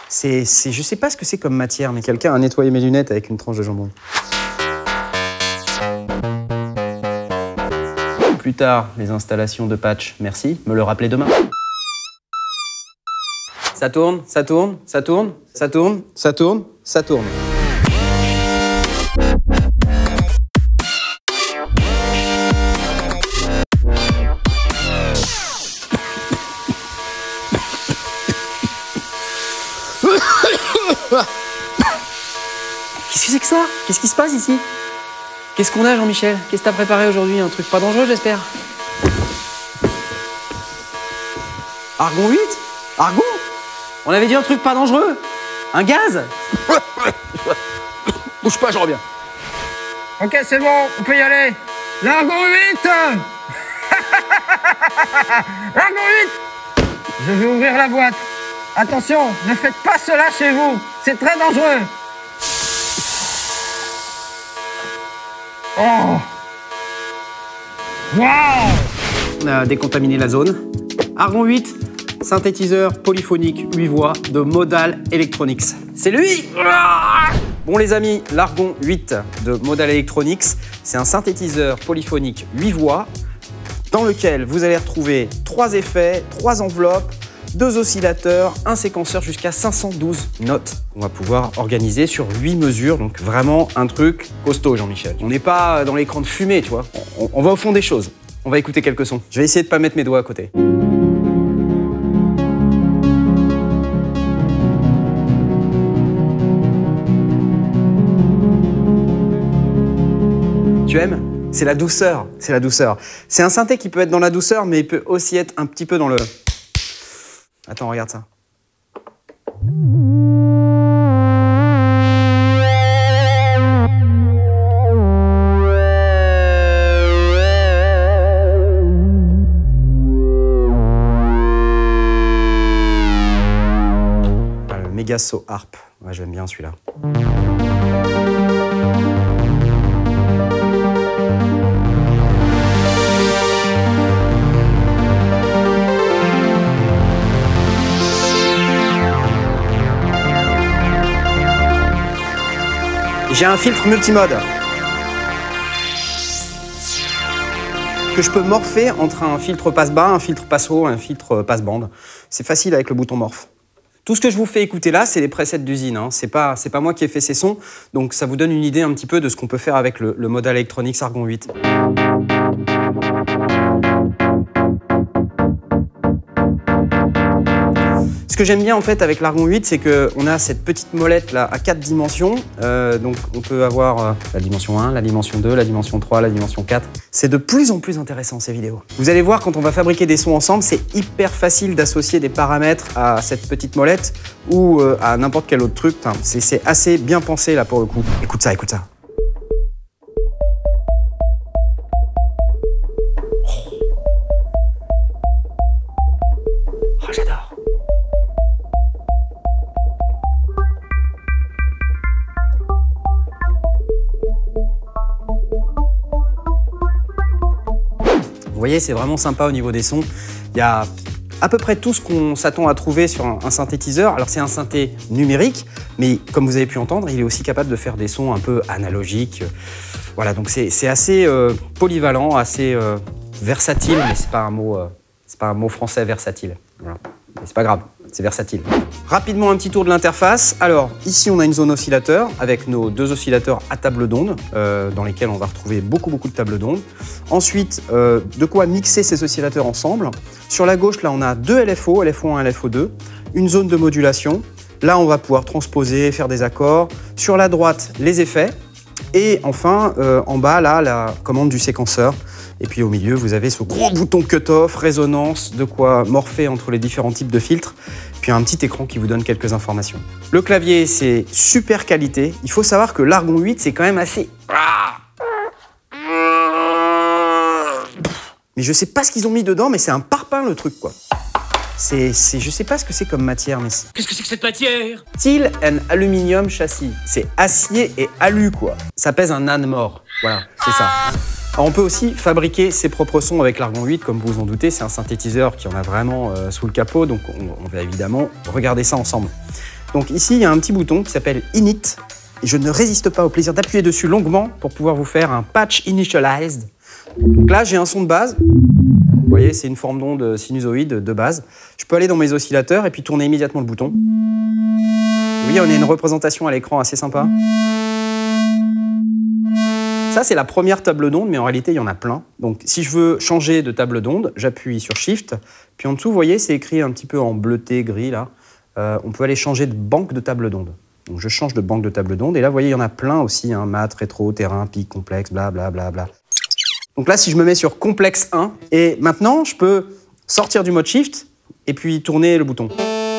Je sais pas ce que c'est comme matière, mais quelqu'un a nettoyé mes lunettes avec une tranche de jambon. Plus tard, les installations de patch, merci, me le rappelez demain. Ça tourne, ça tourne, ça tourne, ça tourne, ça tourne, ça tourne. Qu'est-ce que c'est que ça? Qu'est-ce qui se passe ici? Qu'est-ce qu'on a, Jean-Michel? Qu'est-ce que t'as préparé aujourd'hui? Un truc pas dangereux, j'espère? Argon 8? Argon? On avait dit un truc pas dangereux? Un gaz? Bouge pas, je reviens. Ok, c'est bon, on peut y aller. L'argon 8. L'argon 8. Je vais ouvrir la boîte. Attention, ne faites pas cela chez vous. C'est très dangereux. Oh. Wow. On a décontaminé la zone. Argon 8, synthétiseur polyphonique 8 voix de Modal Electronics. C'est lui! Bon les amis, l'Argon 8 de Modal Electronics, c'est un synthétiseur polyphonique 8 voix dans lequel vous allez retrouver 3 effets, 3 enveloppes, 2 oscillateurs, un séquenceur jusqu'à 512 notes. On va pouvoir organiser sur 8 mesures, donc vraiment un truc costaud, Jean-Michel. On n'est pas dans l'écran de fumée, tu vois. On va au fond des choses. On va écouter quelques sons. Je vais essayer de pas mettre mes doigts à côté. Tu aimes? C'est la douceur, c'est la douceur. C'est un synthé qui peut être dans la douceur, mais il peut aussi être un petit peu dans le... Attends, regarde ça. Ah, le Megaso Harp. Ouais, j'aime bien celui-là. J'ai un filtre multimode que je peux morpher entre un filtre passe-bas, un filtre passe-haut, un filtre passe-bande. C'est facile avec le bouton morph. Tout ce que je vous fais écouter là, c'est les presets d'usine. Hein. C'est pas moi qui ai fait ces sons, donc ça vous donne une idée un petit peu de ce qu'on peut faire avec le Modal Electronics Argon 8. Ce que j'aime bien en fait avec l'Argon 8, c'est qu'on a cette petite molette là à 4 dimensions. Donc on peut avoir la dimension 1, la dimension 2, la dimension 3, la dimension 4. C'est de plus en plus intéressant ces vidéos. Vous allez voir, quand on va fabriquer des sons ensemble, c'est hyper facile d'associer des paramètres à cette petite molette ou à n'importe quel autre truc. C'est assez bien pensé là pour le coup. Écoute ça, écoute ça. Oh, j'adore. Vous voyez, c'est vraiment sympa au niveau des sons. Il y a à peu près tout ce qu'on s'attend à trouver sur un synthétiseur. Alors c'est un synthé numérique, mais comme vous avez pu entendre, il est aussi capable de faire des sons un peu analogiques. Voilà, donc c'est assez polyvalent, assez versatile, mais c'est pas un mot français versatile. Voilà. Mais c'est pas grave, c'est versatile. Rapidement, un petit tour de l'interface. Alors, ici, on a une zone oscillateur avec nos 2 oscillateurs à table d'onde, dans lesquels on va retrouver beaucoup de tables d'onde. Ensuite, de quoi mixer ces oscillateurs ensemble. Sur la gauche, là, on a 2 LFO, LFO1 et LFO2, une zone de modulation. Là, on va pouvoir transposer, faire des accords. Sur la droite, les effets. Et enfin, en bas, là, la commande du séquenceur. Et puis au milieu, vous avez ce gros bouton cut-off, résonance, de quoi morpher entre les différents types de filtres. Puis un petit écran qui vous donne quelques informations. Le clavier, c'est super qualité. Il faut savoir que l'Argon 8, c'est quand même assez... Mais je sais pas ce qu'ils ont mis dedans, mais c'est un parpaing le truc, quoi. Je sais pas ce que c'est comme matière, mais... Qu'est-ce que c'est que cette matière? Steel and Aluminium Chassis. C'est acier et alu, quoi. Ça pèse un âne mort. Voilà, c'est ça. Alors, on peut aussi fabriquer ses propres sons avec l'Argon 8, comme vous vous en doutez. C'est un synthétiseur qui en a vraiment sous le capot, donc on va évidemment regarder ça ensemble. Donc ici, il y a un petit bouton qui s'appelle Init. Et je ne résiste pas au plaisir d'appuyer dessus longuement pour pouvoir vous faire un patch initialized. Donc là, j'ai un son de base. Vous voyez, c'est une forme d'onde sinusoïde de base. Je peux aller dans mes oscillateurs et puis tourner immédiatement le bouton. Vous voyez, on a une représentation à l'écran assez sympa. Ça, c'est la première table d'onde, mais en réalité, il y en a plein. Donc, si je veux changer de table d'onde, j'appuie sur Shift. Puis en dessous, vous voyez, c'est écrit un petit peu en bleuté, gris, là. On peut aller changer de banque de table d'onde. Donc, je change de banque de table d'onde. Et là, vous voyez, il y en a plein aussi. Hein, mat, rétro, terrain, pic, complexe, blablabla. Bla, bla. Donc là, si je me mets sur complexe 1, et maintenant, je peux sortir du mode Shift et puis tourner le bouton.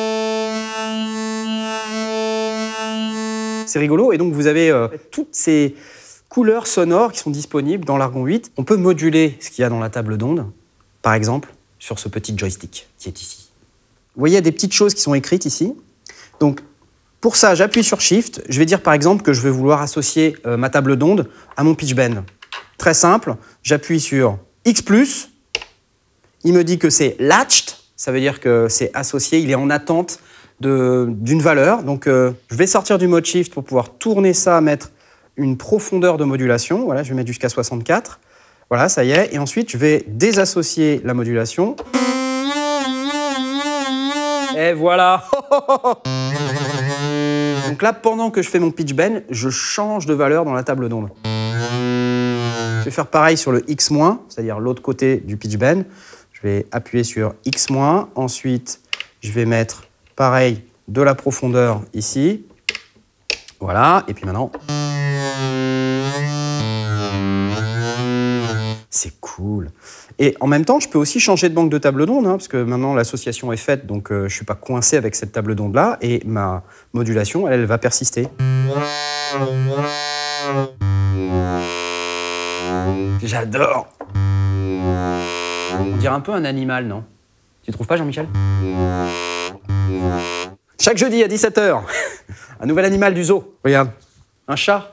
C'est rigolo. Et donc, vous avez toutes ces couleurs sonores qui sont disponibles dans l'Argon 8. On peut moduler ce qu'il y a dans la table d'onde, par exemple, sur ce petit joystick qui est ici. Vous voyez, il y a des petites choses qui sont écrites ici. Donc, pour ça, j'appuie sur Shift. Je vais dire, par exemple, que je vais vouloir associer ma table d'onde à mon pitch bend. Très simple, j'appuie sur X+. Il me dit que c'est latched, ça veut dire que c'est associé, il est en attente d'une valeur. Donc, je vais sortir du mode Shift pour pouvoir tourner ça, mettre une profondeur de modulation. Voilà, je vais mettre jusqu'à 64. Voilà, ça y est. Et ensuite, je vais désassocier la modulation. Et voilà. Donc là, pendant que je fais mon pitch bend, je change de valeur dans la table d'onde. Je vais faire pareil sur le X-, c'est-à-dire l'autre côté du pitch bend. Je vais appuyer sur X-. Ensuite, je vais mettre pareil de la profondeur ici. Voilà. Et puis maintenant... C'est cool. Et en même temps, je peux aussi changer de banque de table d'onde, hein, parce que maintenant l'association est faite, donc je ne suis pas coincé avec cette table d'onde-là, et ma modulation, elle va persister. J'adore. On dirait un peu un animal, non? Tu trouves pas, Jean-Michel? Chaque jeudi à 17 h, un nouvel animal du zoo. Regarde, un chat.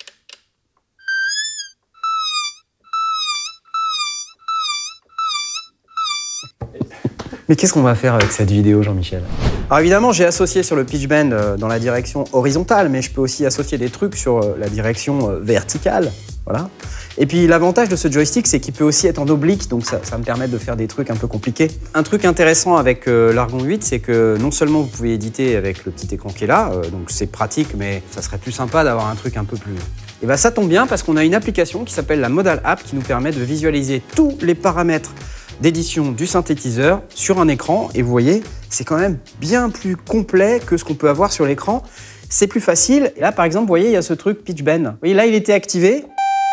Mais qu'est-ce qu'on va faire avec cette vidéo, Jean-Michel? Alors évidemment, j'ai associé sur le pitch bend dans la direction horizontale, mais je peux aussi associer des trucs sur la direction verticale. Voilà. Et puis l'avantage de ce joystick, c'est qu'il peut aussi être en oblique, donc ça me permet de faire des trucs un peu compliqués. Un truc intéressant avec l'Argon 8, c'est que non seulement vous pouvez éditer avec le petit écran qui est là, donc c'est pratique, mais ça serait plus sympa d'avoir un truc un peu plus... Et bien ça tombe bien parce qu'on a une application qui s'appelle la Modal App qui nous permet de visualiser tous les paramètres d'édition du synthétiseur sur un écran. Et vous voyez, c'est quand même bien plus complet que ce qu'on peut avoir sur l'écran. C'est plus facile. Et là, par exemple, vous voyez, il y a ce truc pitch bend. Vous voyez, là, il était activé.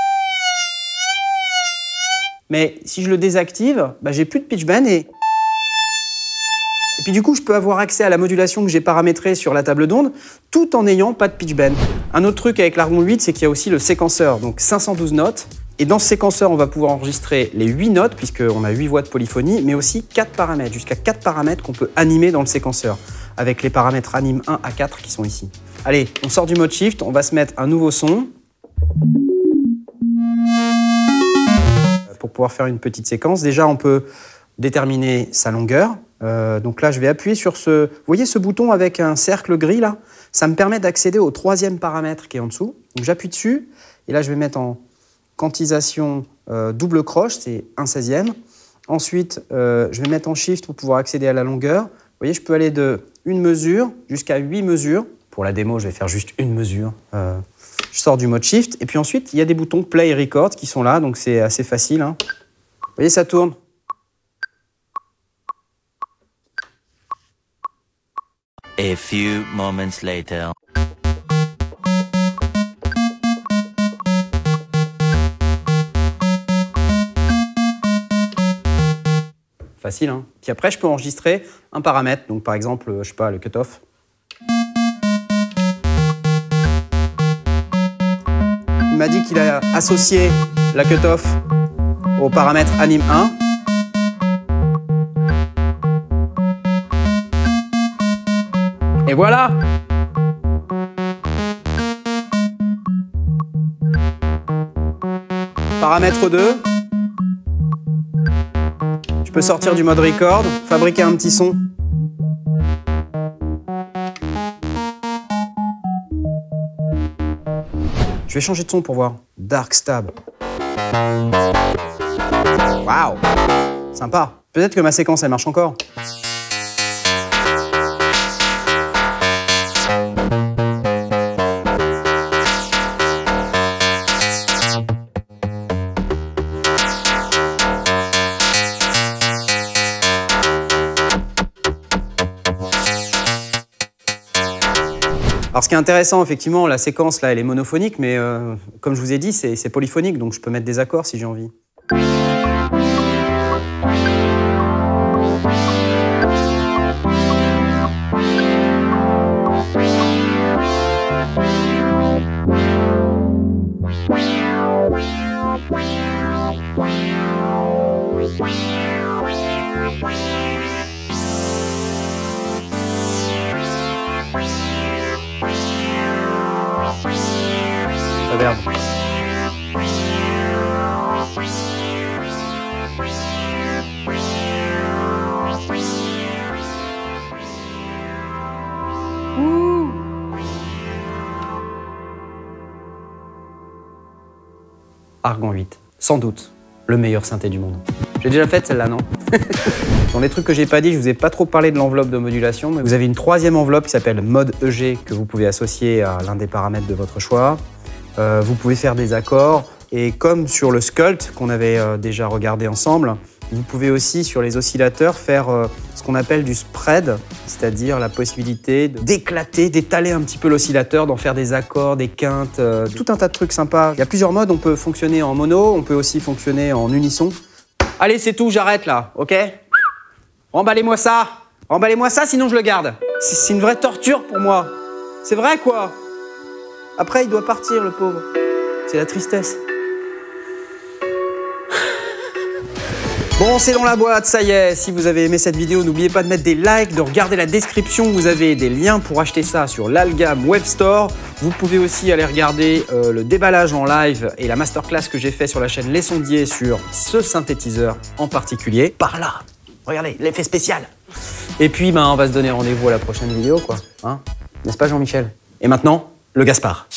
Mais si je le désactive, bah, j'ai plus de pitch bend et puis du coup, je peux avoir accès à la modulation que j'ai paramétrée sur la table d'onde tout en n'ayant pas de pitch bend. Un autre truc avec l'Argon 8, c'est qu'il y a aussi le séquenceur, donc 512 notes. Et dans ce séquenceur, on va pouvoir enregistrer les 8 notes, puisqu'on a 8 voix de polyphonie, mais aussi 4 paramètres, jusqu'à 4 paramètres qu'on peut animer dans le séquenceur, avec les paramètres anim 1 à 4 qui sont ici. Allez, on sort du mode Shift, on va se mettre un nouveau son. Pour pouvoir faire une petite séquence, déjà on peut déterminer sa longueur. Donc là, je vais appuyer sur ce... Vous voyez ce bouton avec un cercle gris là? Ça me permet d'accéder au 3e paramètre qui est en dessous. Donc j'appuie dessus, et là je vais mettre en quantisation double croche, c'est 1/16e. Ensuite, je vais mettre en Shift pour pouvoir accéder à la longueur. Vous voyez, je peux aller de 1 mesure jusqu'à 8 mesures. Pour la démo, je vais faire juste 1 mesure. Je sors du mode Shift. Et puis ensuite, il y a des boutons Play et Record qui sont là, donc c'est assez facile. Hein. Vous voyez, ça tourne. A few moments later. Facile, hein. Puis après, je peux enregistrer un paramètre. Donc, par exemple, je sais pas, le cutoff. Il m'a dit qu'il a associé la cutoff au paramètre anim 1. Et voilà! Paramètre 2. Je peux sortir du mode record, fabriquer un petit son. Je vais changer de son pour voir. Dark Stab. Waouh! Sympa. Peut-être que ma séquence, elle marche encore. Alors ce qui est intéressant, effectivement, la séquence là, elle est monophonique, mais comme je vous ai dit, c'est polyphonique, donc je peux mettre des accords si j'ai envie. Reverb. Argan 8, sans doute le meilleur synthé du monde. J'ai déjà fait celle-là, non? Dans les trucs que j'ai pas dit, je vous ai pas trop parlé de l'enveloppe de modulation, mais vous avez une troisième enveloppe qui s'appelle Mode EG que vous pouvez associer à l'un des paramètres de votre choix. Vous pouvez faire des accords et comme sur le Sculpt qu'on avait déjà regardé ensemble, vous pouvez aussi sur les oscillateurs faire ce qu'on appelle du spread, c'est-à-dire la possibilité d'éclater, d'étaler un petit peu l'oscillateur, d'en faire des accords, des quintes, tout un tas de trucs sympas. Il y a plusieurs modes, on peut fonctionner en mono, on peut aussi fonctionner en unisson. Allez, c'est tout, j'arrête là, ok? Remballez-moi ça, sinon je le garde. C'est une vraie torture pour moi. C'est vrai, quoi. Après, il doit partir, le pauvre. C'est la tristesse. Bon, c'est dans la boîte, ça y est. Si vous avez aimé cette vidéo, n'oubliez pas de mettre des likes, de regarder la description. Vous avez des liens pour acheter ça sur l'Algam Web Store. Vous pouvez aussi aller regarder le déballage en live et la masterclass que j'ai fait sur la chaîne Les Sondiers sur ce synthétiseur en particulier. Par là. Regardez, l'effet spécial. Et puis, on va se donner rendez-vous à la prochaine vidéo, quoi. Hein? N'est-ce pas, Jean-Michel? Et maintenant, le Gaspard.